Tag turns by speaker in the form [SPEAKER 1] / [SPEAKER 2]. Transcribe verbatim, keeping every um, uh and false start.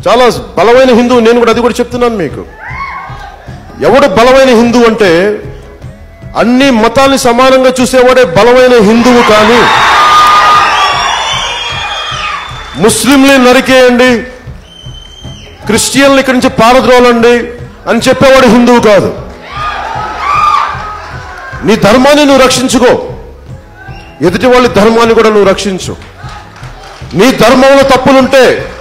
[SPEAKER 1] చాలా బలమైన హిందువు నేను కూడా, అది కూడా చెప్తున్నాను మీకు. ఎవడు బలమైన హిందువు అంటే అన్ని మతాల్ని సమానంగా చూసేవాడే బలమైన హిందువు. కానీ ముస్లింల్ని నరికేయండి, క్రిస్టియన్లు ఇక్కడి నుంచి పారద్రోలండి అని చెప్పేవాడు హిందువు కాదు. నీ ధర్మాన్ని నువ్వు రక్షించుకో, ఎదుటి వాళ్ళ ధర్మాన్ని కూడా నువ్వు రక్షించు. నీ ధర్మంలో తప్పులుంటే